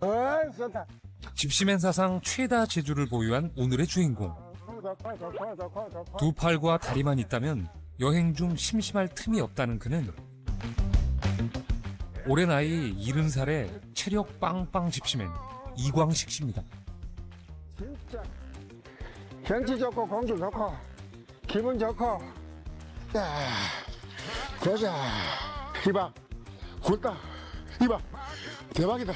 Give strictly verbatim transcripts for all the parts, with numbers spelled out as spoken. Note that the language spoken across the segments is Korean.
어이, 좋다. 집시맨 사상 최다 재주를 보유한 오늘의 주인공. 두 팔과 다리만 있다면 여행 중 심심할 틈이 없다는 그는 올해 나이 일흔 살의 체력 빵빵 집시맨 이광식 씨입니다. 진짜 경치 좋고 공기 좋고 기분 좋고 야, 보자. 이봐, 굵다. 이봐, 대박이다.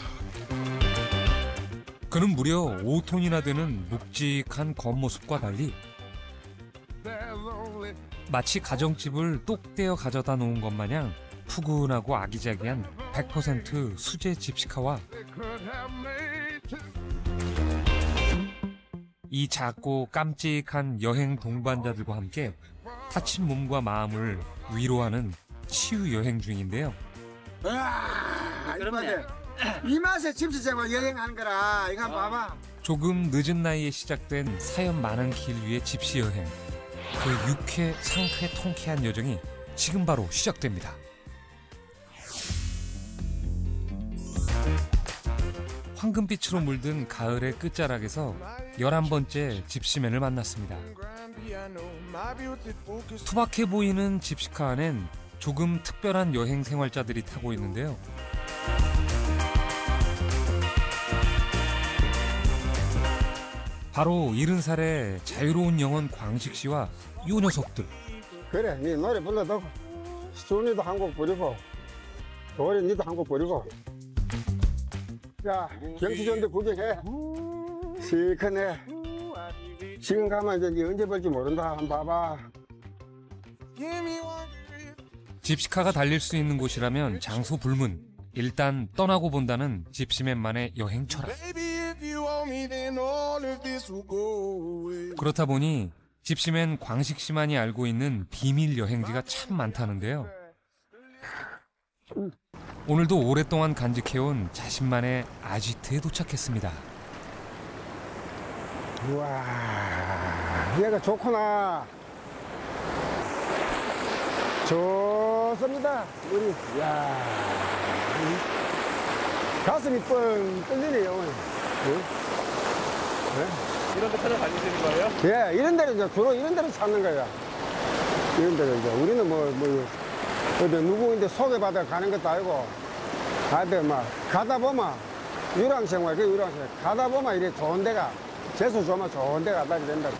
그는 무려 오 톤이나 되는 묵직한 겉모습과 달리 마치 가정집을 똑 떼어 가져다 놓은 것 마냥 푸근하고 아기자기한 백 퍼센트 수제 집시카와 이 작고 깜찍한 여행 동반자들과 함께 다친 몸과 마음을 위로하는 치유 여행 중인데요. 아, 그러면 이 맛에 집시생활 여행하는 거라. 이거 봐봐. 조금 늦은 나이에 시작된 사연 많은 길 위의 집시 여행. 그 유쾌, 상쾌, 통쾌한 여정이 지금 바로 시작됩니다. 황금빛으로 물든 가을의 끝자락에서 열한 번째 집시맨을 만났습니다. 투박해 보이는 집시카 안엔 조금 특별한 여행 생활자들이 타고 있는데요. 바로 일흔 살의 자유로운 영혼 광식 씨와 이 녀석들. 그래, 네 노래 불러도 순이도 한 곡 부르고 도리 니도 한 곡 부르고. 자, 경치 좋은데 구경해. 시큰해. 지금 가면 이제 언제 볼지 모른다. 한번 봐봐. 집시카가 달릴 수 있는 곳이라면 장소 불문. 일단 떠나고 본다는 집시맨만의 여행 철학. 그렇다 보니 집시맨 광식 씨만이 알고 있는 비밀 여행지가 참 많다는데요. 오늘도 오랫동안 간직해온 자신만의 아지트에 도착했습니다. 우와, 얘가 좋구나. 좋습니다. 우리, 야, 가슴이 뻥 뚫리네요. 응? 네? 이런 데 찾아다니시는 거예요? 예, 이런 데를 이제 주로 이런 데를 찾는 거야. 이런 데를 이제 우리는 뭐, 뭐, 어디 누구인데 소개받아 가는 것도 아니고, 하여튼 막, 가다 보면, 유랑생활, 그 유랑생활, 가다 보면 이래 좋은 데가, 재수 좋으면 좋은 데가 가게 된다.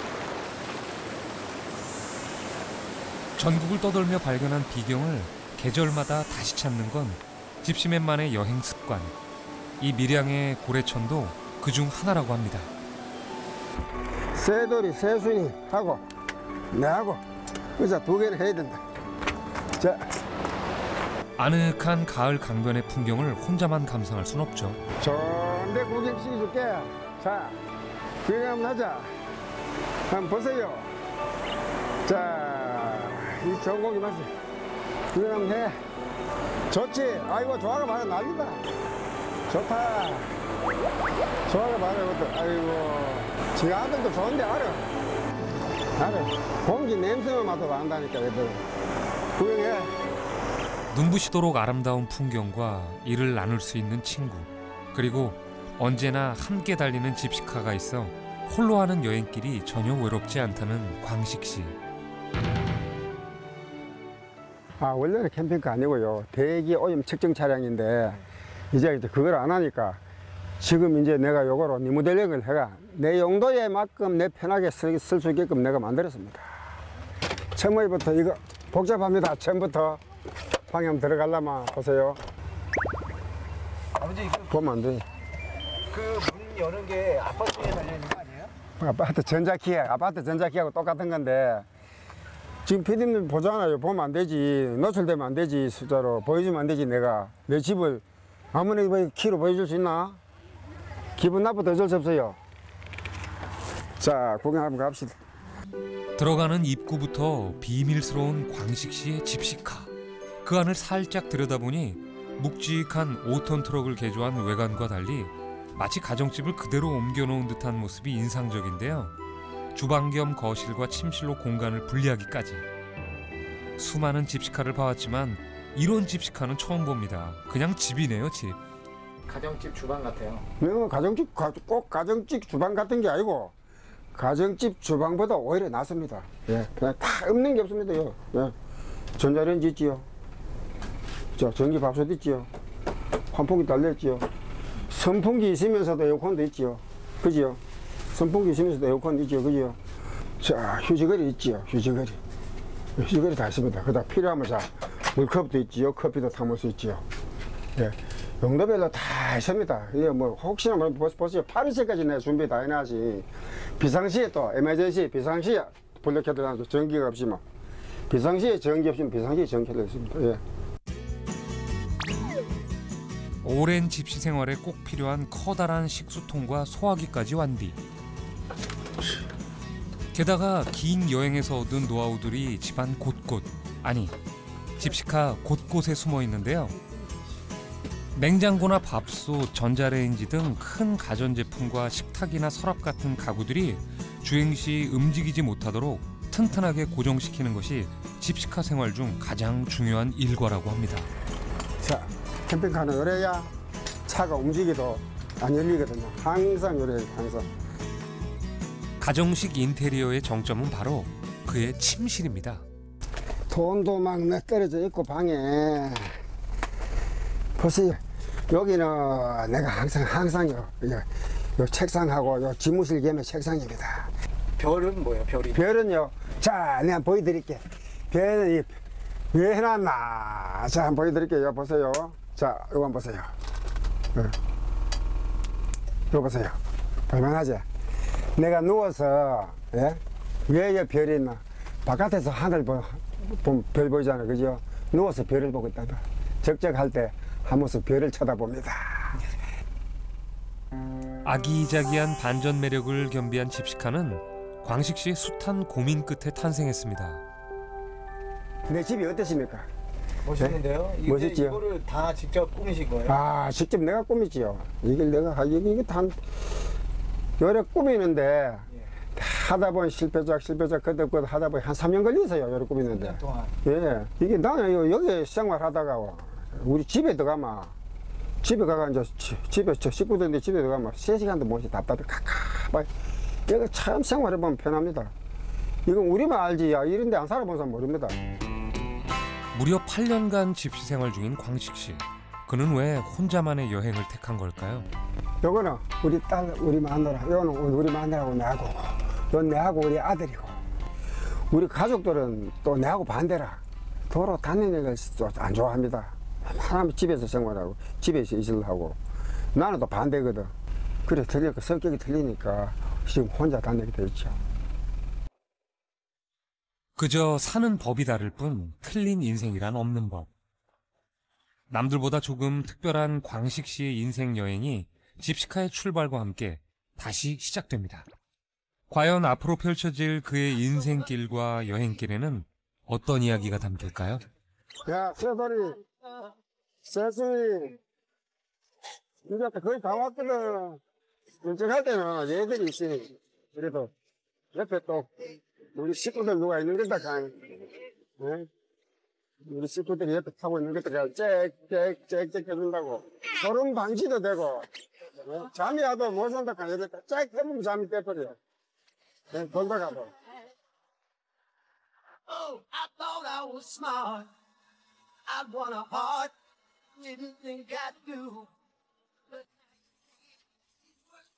전국을 떠돌며 발견한 비경을 계절마다 다시 찾는 건 집시맨만의 여행 습관. 이 밀양의 고래천도 그중 하나라고 합니다. 새돌이, 새순이 하고, 내하고, 의자 두 개는 해야 된다. 자. 아늑한 가을 강변의 풍경을 혼자만 감상할 순 없죠. 좋은데 구경 시켜줄게. 자, 구경 한번 하자. 한번 보세요. 자, 이 좋은 고기 맛이. 구경 한번 해. 좋지? 아이고, 조화가 많아 난리다. 좋다. 조화가 많아, 이것도. 아이고. 지 아들도 좋은데 알아. 알아. 공기 냄새만 맡아도 안다니까, 얘들. 구경해. 눈부시도록 아름다운 풍경과 이를 나눌 수 있는 친구. 그리고 언제나 함께 달리는 집시카가 있어 홀로 하는 여행길이 전혀 외롭지 않다는 광식 씨. 아, 원래는 캠핑카 아니고요. 대기 오염 측정 차량인데 이제 그걸 안 하니까 지금 이제 내가 요거로 리모델링을 해가 내 용도에 맞게끔 내 편하게 쓸 수 있게끔 내가 만들었습니다. 처음부터 이거 복잡합니다. 처음부터 방향 들어가려면 보세요. 아버지 그, 보면 안 돼. 그 문 여는 게 아파트에 달려있는 거 아니에요? 아파트 전자키, 아파트 전자키하고 똑같은 건데 지금 피디님 보잖아요. 보면 안 되지. 노출되면 안 되지. 숫자로 보여주면 안 되지. 내가 내 집을 아무리 키로 보여줄 수 있나? 기분 나쁘다 어쩔 수 없어요. 자, 구경 한번 갑시다. 들어가는 입구부터 비밀스러운 광식 씨의 집시카. 그 안을 살짝 들여다보니 묵직한 오 톤 트럭을 개조한 외관과 달리 마치 가정집을 그대로 옮겨놓은 듯한 모습이 인상적인데요. 주방 겸 거실과 침실로 공간을 분리하기까지. 수많은 집시카를 봐왔지만 이런 집시카는 처음 봅니다. 그냥 집이네요, 집. 가정집 주방 같아요. 뭐 가정집 가- 꼭 가정집 주방 같은 게 아니고 가정집 주방보다 오히려 낫습니다. 예, 그냥 다 없는 게 없습니다. 요. 예. 전자레인지 있지요. 자, 전기 밥솥 있지요. 환풍기 달렸지요. 선풍기 있으면서도 에어컨도 있지요. 그지요? 선풍기 있으면서도 에어컨 있지요. 그지요? 자, 휴지거리 있지요. 휴지거리. 휴지거리 다 있습니다. 그다 필요하면 자, 물컵도 있지요. 커피도 타먹을 수 있지요. 예. 용도별로 다 있습니다. 이게 뭐, 혹시나 뭐, 보세요. 팔 일째까지 내가 준비 다 해놔지. 비상시에 또, 에머전시, 비상시에 불러켜도 전기가 없지만, 비상시에 전기 없으면 비상시에 전기가 있습니다. 예. 오랜 집시 생활에 꼭 필요한 커다란 식수통과 소화기까지 완비. 게다가 긴 여행에서 얻은 노하우들이 집안 곳곳, 아니 집시카 곳곳에 숨어 있는데요. 냉장고나 밥솥, 전자레인지 등 큰 가전제품과 식탁이나 서랍 같은 가구들이 주행 시 움직이지 못하도록 튼튼하게 고정시키는 것이 집시카 생활 중 가장 중요한 일과라고 합니다. 자, 캠핑카는 요래야 차가 움직이도 안 열리거든요. 항상 요래요, 항상. 가정식 인테리어의 정점은 바로 그의 침실입니다. 돈도 막 떨어져 있고 방에 보세요. 여기는 내가 항상 항상 요, 요, 요 책상하고 요 집무실 겸의 책상입니다. 별은 뭐예요? 별이? 별은요. 자, 내가 보여드릴게. 별은 이, 왜 해놨나? 자, 한번 보여드릴게요. 보세요. 자, 이거 한번 보세요. 어. 이거 보세요. 볼만하지? 내가 누워서, 예? 왜 별이 있나? 바깥에서 하늘 보, 보, 별 보이잖아. 그죠? 누워서 별을 보고 있다. 적적할 때 한 모습 별을 쳐다봅니다. 아기자기한 반전 매력을 겸비한 집시카는 광식 씨의 숱한 고민 끝에 탄생했습니다. 내 집이 어떻습니까? 멋있는데요? 이게 멋있지요? 이거를 다 직접 꾸미신 거예요? 아, 직접 내가 꾸미지요. 이게 내가, 하- 이게, 이게 단, 요래 꾸미는데, 하다 보니 실패작, 실패작, 그때그때 하다 보니 한 삼 년 걸리세요. 요래 꾸미는데. 년 동안. 예. 이게 나는 요- 여기 생활하다가, 우리 집에 들어가면, 집에 가가 이제, 지- 집에, 저 식구들인데 집에 들어가면 세 시간도 못이 답답해. 카카바. 여기 참 생활해보면 편합니다. 이건 우리만 알지. 야, 이런 데 안 살아본 사람 모릅니다. 무려 팔 년간 집시 생활 중인 광식 씨. 그는 왜 혼자만의 여행을 택한 걸까요? 요거는 우리 딸, 우리 마누라, 요거는 우리 마누라하고 내하고, 요건 내하고 우리 아들이고, 우리 가족들은 또 내하고 반대라. 도로 다니는 걸 안 좋아합니다. 하나님 집에서 생활하고, 집에서 있으려고. 나는 또 반대거든. 그래, 틀리니까, 성격이 틀리니까 지금 혼자 다니게 돼 있죠. 그저 사는 법이 다를 뿐 틀린 인생이란 없는 법. 남들보다 조금 특별한 광식 씨의 인생 여행이 집시카의 출발과 함께 다시 시작됩니다. 과연 앞으로 펼쳐질 그의 인생길과 여행길에는 어떤 이야기가 담길까요? 야, 새소리, 새소리. 이제 거의 다 왔거든. 일찍 할 때는 얘들이 있으니, 그래도 옆에 또 우리 식구들 누가 있는 거다, 강. 예? 우리 식구들이 옆에 타고 있는 것들 짹짹짹짹 해준다고. 소름 방지도 되고, 예? 잠이 와도 못 산다, 강. 이렇게 짹 해보면 잠이 깨버려. 예, 돌다 가도. Oh, I thought I was smart. I won a heart, didn't think I'd do.